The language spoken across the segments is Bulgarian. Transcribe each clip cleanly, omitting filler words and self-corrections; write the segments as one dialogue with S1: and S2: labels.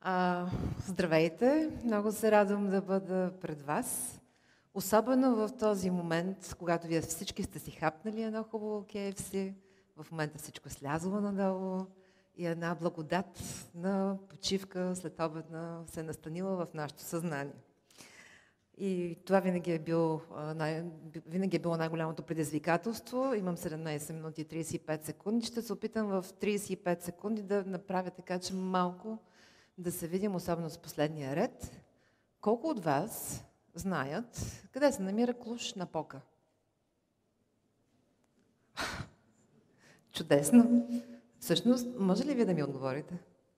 S1: Здравейте! Много се радвам да бъда пред вас. Особено в този момент, когато вие всички сте си хапнали едно хубаво KFC, в момента всичко е слязло надолу и една благодат на почивка следобедна се е настанила в нашето съзнание. И това винаги е било най-голямото предизвикателство. Имам 17 минути и 35 секунди. Ще се опитам в 35 секунди да направя така, че малко да се видим, особено с последния ред. Колко от вас знаят къде се намира Клуж-Напока? Чудесно! Всъщност, може ли вие да ми отговорите?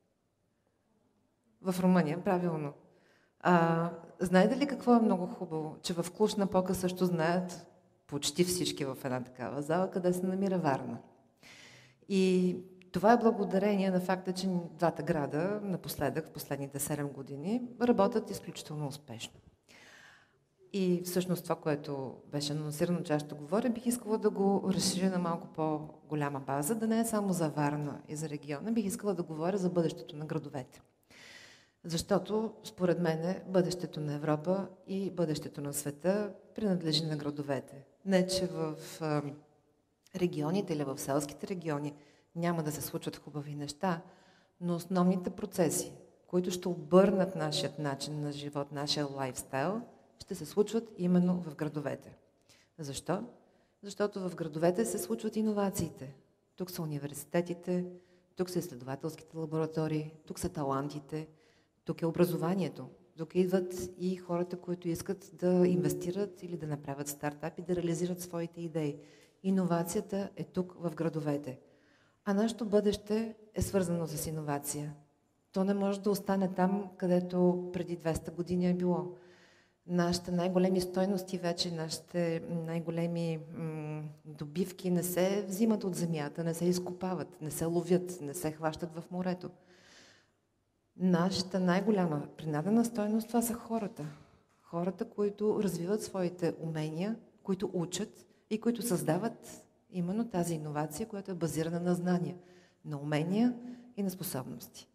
S1: В Румъния, правилно. Знаете ли какво е много хубаво? Че в Клуж-Напока също знаят почти всички в една такава зала, къде се намира Варна. И това е благодарение на факта, че двата града напоследък, в последните 7 години, работят изключително успешно. И всъщност това, което беше анонсирано, че аз ще говоря, бих искала да го разширя на малко по-голяма база, да не е само за Варна и за региона, бих искала да говоря за бъдещето на градовете. Защото, според мен, бъдещето на Европа и бъдещето на света принадлежи на градовете. Не, че в регионите или в селските региони няма да се случват хубави неща, но основните процеси, които ще обърнат нашият начин на живот, нашия лайфстайл, ще се случват именно в градовете. Защо? Защото в градовете се случват иновациите. Тук са университетите, тук са изследователските лаборатории, тук са талантите, тук е образованието. Тук идват и хората, които искат да инвестират или да направят стартап и да реализират своите идеи. Иновацията е тук в градовете. А нашето бъдеще е свързано с иновация. То не може да остане там, където преди 200 години е било. Нашите най-големи стойности вече, нашите най-големи добивки не се взимат от земята, не се изкопават, не се ловят, не се хващат в морето. Нашата най-голяма принадена стойност, това са хората. Хората, които развиват своите умения, които учат и които създават именно тази иновация, която е базирана на знания, на умения и на способности.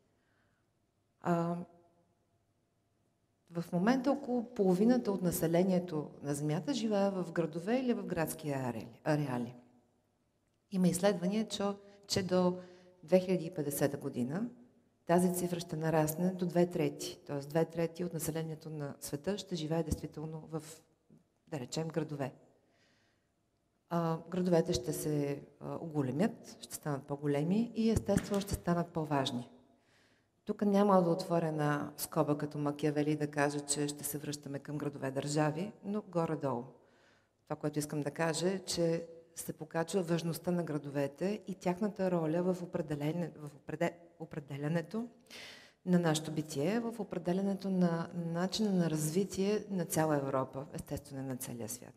S1: В момента около половината от населението на Земята живее в градове или в градски ареали. Има изследвания, че до 2050 година тази цифра ще нарасне до 2/3. Т.е. 2/3 от населението на света ще живее действително в, да речем, градове. Градовете ще се оголемят, ще станат по-големи и естествено ще станат по-важни. Тук няма да отворя една скоба като Макиавели да кажа, че ще се връщаме към градове-държави, но горе-долу. Това, което искам да кажа е, че се покачва важността на градовете и тяхната роля в определянето на нашето битие, в определянето на начина на развитие на цяла Европа, естествено на целия свят.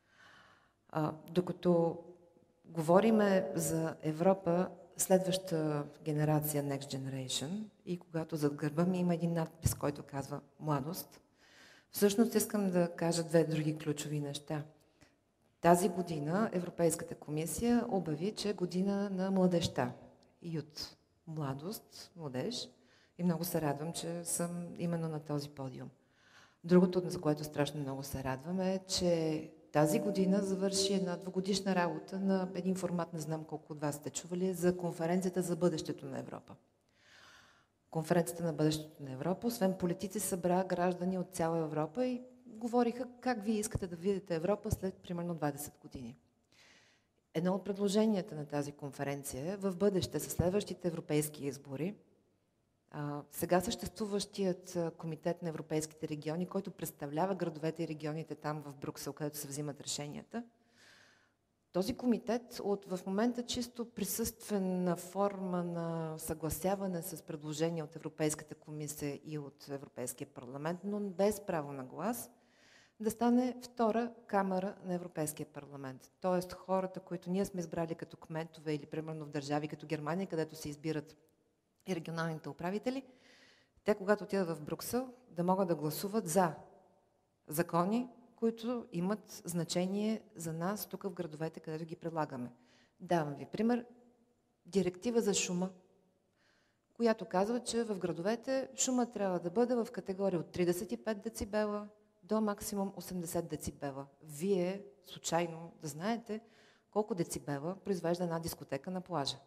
S1: Докато говориме за Европа, следваща генерация, Next Generation, и когато зад гърба ми има един надпис, който казва младост, всъщност искам да кажа две други ключови неща. Тази година Европейската комисия обяви, че е година на младежта и от младост, младеж, и много се радвам, че съм именно на този подиум. Другото, за което страшно много се радвам, е, че тази година завърши една 2-годишна работа на един формат, не знам колко от вас сте чували, за конференцията за бъдещето на Европа. Конференцията на бъдещето на Европа, освен политици, събра граждани от цяла Европа и говориха как вие искате да видите Европа след примерно 20 години. Едно от предложенията на тази конференция е в бъдеще, със следващите европейски избори, сега съществуващият комитет на европейските региони, който представлява градовете и регионите там в Брюксел, където се взимат решенията, този комитет в момента чисто присъствена форма на съгласяване с предложения от Европейската комисия и от Европейския парламент, но без право на глас, да стане втора камара на Европейския парламент. Тоест хората, които ние сме избрали като кметове или примерно в държави като Германия, където се избират и регионалните управители, те, когато отидат в Брюксел, да могат да гласуват за закони, които имат значение за нас тук в градовете, където ги предлагаме. Давам ви пример. Директива за шума. която казва, че в градовете шумът трябва да бъде в категория от 35 децибела до максимум 80 децибела. Вие, случайно, да знаете колко децибела произвежда една дискотека на плажа?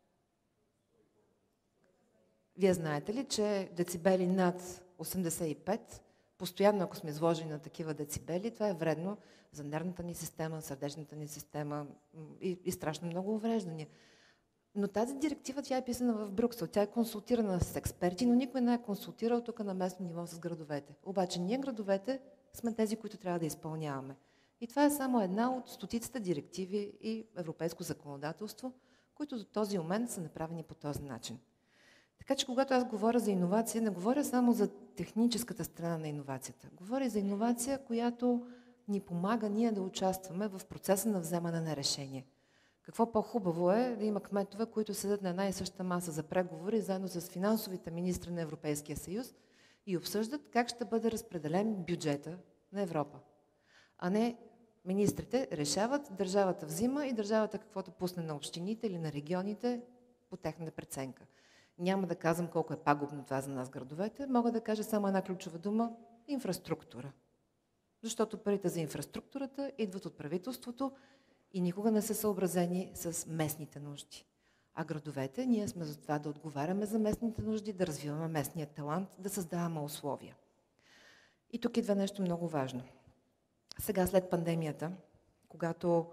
S1: Вие знаете ли, че децибели над 85, постоянно ако сме изложени на такива децибели, това е вредно за нервната ни система, сърдечната ни система и страшно много увреждания. Но тази директива, тя е писана в Брюксел, тя е консултирана с експерти, но никой не е консултирал тук на местно ниво с градовете. Обаче ние градовете сме тези, които трябва да изпълняваме. И това е само една от стотиците директиви и европейско законодателство, които до този момент са направени по този начин. Така че когато аз говоря за иновация, не говоря само за техническата страна на иновацията. Говоря за иновация, която ни помага ние да участваме в процеса на вземане на решение. Какво по-хубаво е да има кметове, които седят на една и съща маса за преговори, заедно с финансовите министри на Европейския съюз и обсъждат как ще бъде разпределен бюджета на Европа. А не министрите решават, държавата взима и държавата каквото пусне на общините или на регионите по техната преценка. Няма да казвам колко е пагубно това за нас градовете, мога да кажа само една ключова дума – инфраструктура. Защото парите за инфраструктурата идват от правителството и никога не са съобразени с местните нужди. А градовете, ние сме за това да отговаряме за местните нужди, да развиваме местния талант, да създаваме условия. И тук идва нещо много важно. Сега, след пандемията, когато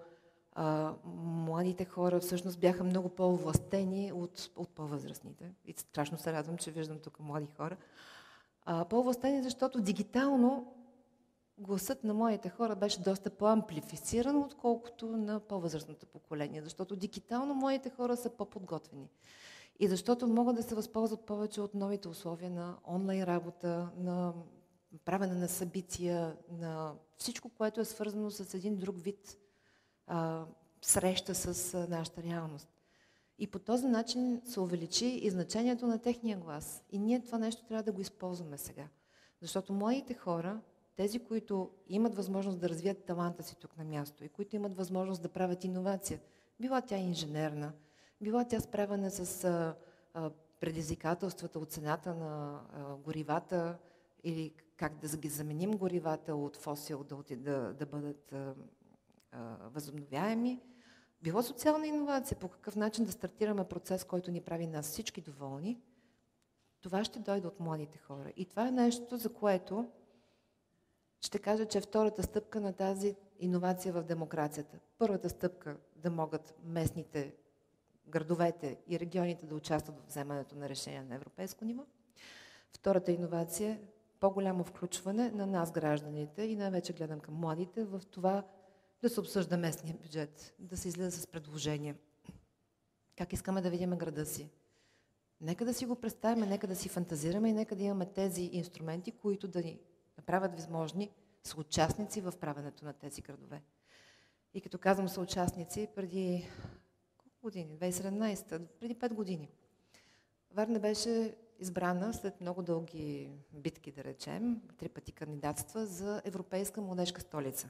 S1: младите хора всъщност бяха много по-овластени от по-възрастните. И страшно се радвам, че виждам тук млади хора. По-овластени, защото дигитално гласът на младите хора беше доста по-амплифициран, отколкото на по-възрастното поколение. Защото дигитално младите хора са по-подготвени. И защото могат да се възползват повече от новите условия на онлайн работа, на правене на събития, на всичко, което е свързано с един друг вид среща с нашата реалност. И по този начин се увеличи и значението на техния глас. И ние това нещо трябва да го използваме сега. Защото младите хора, тези, които имат възможност да развият таланта си тук на място и които имат възможност да правят иновация, била тя инженерна, била тя справяне с предизвикателствата от цената на горивата или как да ги заменим горивата от фосил да бъдат възобновяеми, било социална иновация, по какъв начин да стартираме процес, който ни прави нас всички доволни, това ще дойде от младите хора. И това е нещо, за което ще кажа, че е втората стъпка на тази иновация в демокрацията. Първата стъпка да могат местните, градовете и регионите да участват в вземането на решения на европейско ниво. Втората иновация е по-голямо включване на нас, гражданите, и най-вече гледам към младите, в това да се обсъжда местния бюджет, да се излиза с предложения. Как искаме да видим града си? Нека да си го представим, нека да си фантазираме и нека да имаме тези инструменти, които да ни направят възможни съучастници в правенето на тези градове. И като казвам съучастници, преди колко години? 2017, преди 5 години. Варна беше избрана след много дълги битки, да речем, 3 пъти кандидатства за Европейска младежка столица.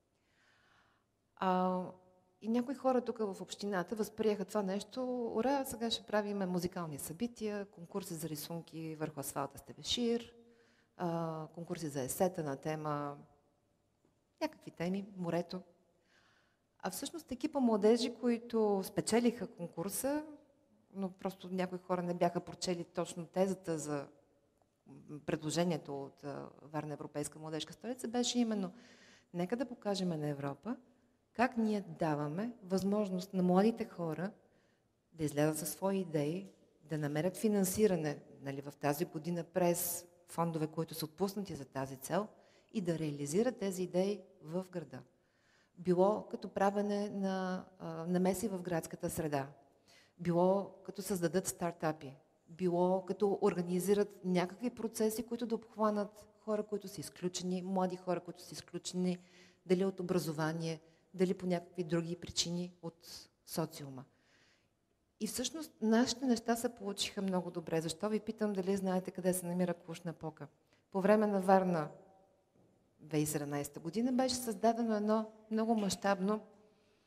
S1: И някои хора тук в общината възприеха това нещо. Ура, сега ще правим музикални събития, конкурси за рисунки върху асфалта с тебешир, конкурси за есета на тема, някакви теми, морето. А всъщност екипа младежи, които спечелиха конкурса, но просто някои хора не бяха прочели точно тезата за предложението от Варна Европейска младежка столица, беше именно нека да покажем на Европа как ние даваме възможност на младите хора да излязат със свои идеи, да намерят финансиране, нали, в тази година през фондове, които са отпуснати за тази цел, и да реализират тези идеи в града. Било като правене на намеси в градската среда, било като създадат стартапи, било като организират някакви процеси, които да обхванат хора, които са изключени, млади хора, които са изключени, дали от образование, дали по някакви други причини от социума. И всъщност нашите неща се получиха много добре. Защо ви питам дали знаете къде се намира Клуш Напока? По време на Варна 2017 година беше създадено едно много мащабно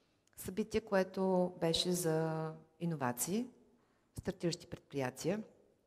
S1: събитие, което беше за иновации, стартиращи предприятия.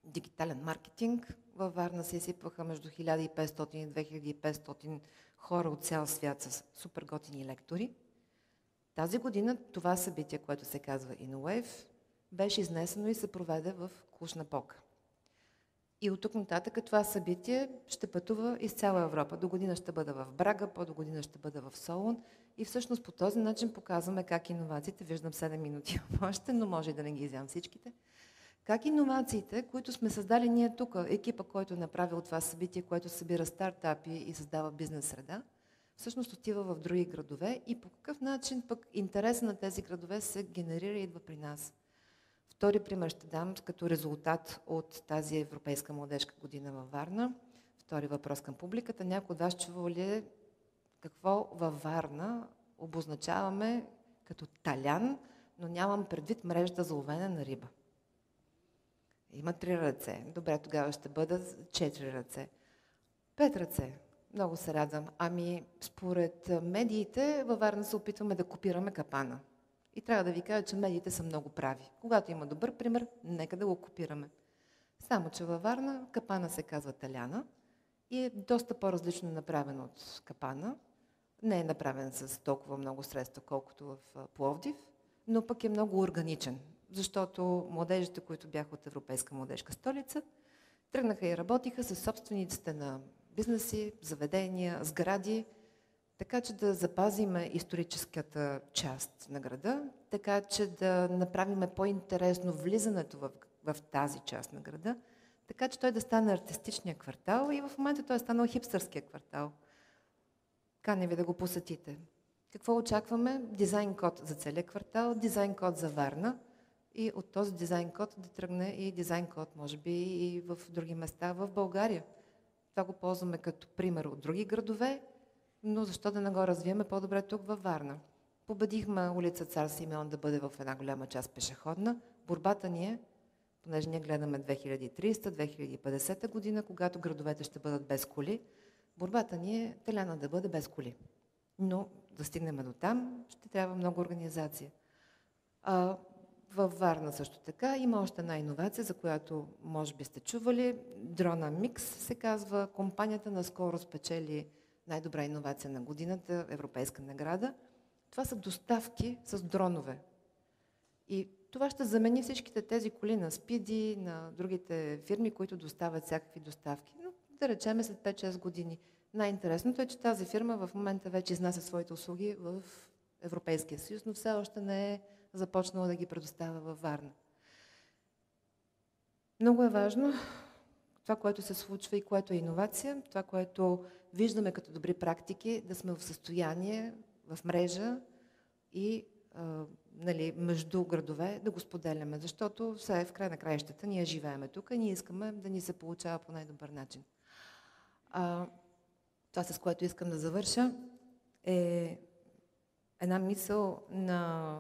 S1: дигитален маркетинг. Във Варна се изсипваха между 1500 и 2500 хора от цял свят с супер готини лектори. Тази година това събитие, което се казва InnoWave, беше изнесено и се проведе в Клуж-Напока. И от тук нататък това събитие ще пътува из цяла Европа. До година ще бъда в Брага, по-до година ще бъда в Солун. И всъщност по този начин показваме как иновациите, виждам 7 минути още, но може и да не ги изям всичките, как иновациите, които сме създали ние тук, екипа, който е направил това събитие, което събира стартапи и създава бизнес среда, всъщност отива в други градове и по какъв начин пък интереса на тези градове се генерира и идва при нас. Втори пример ще дам като резултат от тази Европейска младежка година във Варна. Втори въпрос към публиката. Някой от вас чува ли какво във Варна обозначаваме като талян, но нямам предвид мрежата за ловене на риба? Има 3 ръце. Добре, тогава ще бъдат 4 ръце. 5 ръце. Много се радвам. Ами, според медиите, във Варна се опитваме да копираме капана. И трябва да ви кажа, че медиите са много прави. Когато има добър пример, нека да го копираме. Само, че във Варна капана се казва таляна и е доста по-различно направен от капана. Не е направен с толкова много средства, колкото в Пловдив, но пък е много органичен, защото младежите, които бяха от Европейска младежка столица, тръгнаха и работиха с собствениците на бизнеси, заведения, сгради, така че да запазиме историческата част на града, така че да направим по-интересно влизането в тази част на града, така че той да стане артистичния квартал и в момента той е станал хипстърския квартал. Каня ви да го посетите. Какво очакваме? Дизайн код за целия квартал, дизайн код за Варна и от този дизайн код да тръгне и дизайн код, може би и в други места в България. Това го ползваме като пример от други градове, но защо да не го развиеме по-добре тук във Варна? Победихме улица Цар Симеон да бъде в една голяма част пешеходна. Борбата ни е, понеже ние гледаме 2300-2050 година, когато градовете ще бъдат без коли, борбата ни е Таляна да бъде без коли. Но да стигнем до там, ще трябва много организация. Във Варна също така има още една иновация, за която може би сте чували. Дрона Микс се казва. Компанията наскоро спечели най-добра иновация на годината, европейска награда. Това са доставки с дронове. И това ще замени всичките тези коли на Спиди, на другите фирми, които доставят всякакви доставки. Но да речем след 5-6 години. Най-интересното е, че тази фирма в момента вече изнася своите услуги в Европейския съюз, но все още не е започнала да ги предоставя във Варна. Много е важно това, което се случва и което е иновация, това, което виждаме като добри практики, да сме в състояние, в мрежа и между градове да го споделяме, защото все в край на краищата ние живееме тук и ние искаме да ни се получава по най-добър начин. Това, с което искам да завърша, е една мисъл на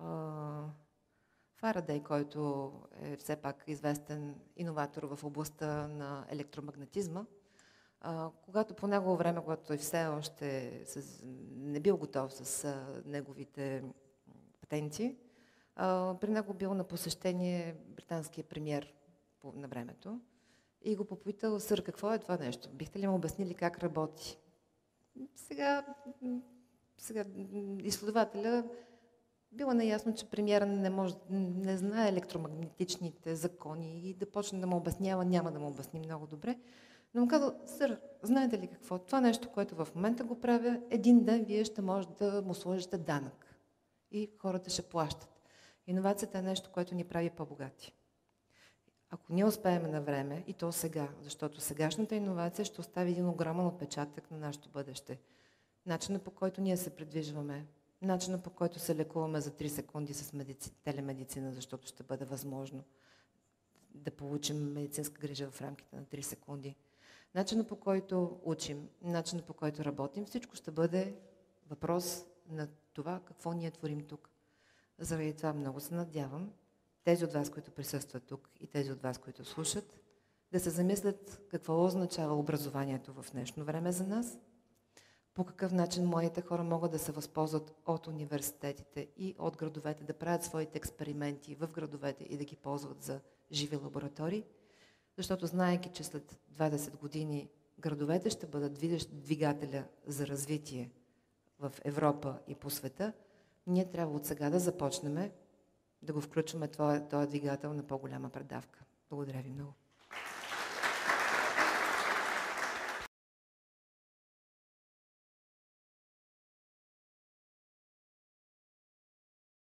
S1: Фарадей, който е все пак известен иноватор в областта на електромагнетизма. Когато по негово време, когато той все още не бил готов с неговите патенти, при него бил на посещение британския премиер на времето и го попитал: сър, какво е това нещо? Бихте ли му обяснили как работи? Сега изследователя било наясно, че премиера не знае електромагнетичните закони и да почне да му обяснява, няма да му обясни много добре. Но му казал: сър, знаете ли какво? Това нещо, което в момента го правя, един ден вие ще може да му сложите данък и хората ще плащат. Иновацията е нещо, което ни прави по-богати. Ако ние успеем на време, и то сега, защото сегашната иновация ще остави един огромен отпечатък на нашето бъдеще. Начинът, по който ние се придвижваме, начинът, по който се лекуваме за 3 секунди с телемедицина, защото ще бъде възможно да получим медицинска грижа в рамките на 3 секунди. Начинът, по който учим, начинът, по който работим, всичко ще бъде въпрос на това какво ние творим тук. Заради това много се надявам тези от вас, които присъстват тук и тези от вас, които слушат, да се замислят какво означава образованието в днешно време за нас, по какъв начин младите хора могат да се възползват от университетите и от градовете, да правят своите експерименти в градовете и да ги ползват за живи лаборатории, защото знаейки, че след 20 години градовете ще бъдат двигателя за развитие в Европа и по света, ние трябва от сега да започнем да го включваме този двигател на по-голяма предавка. Благодаря ви много.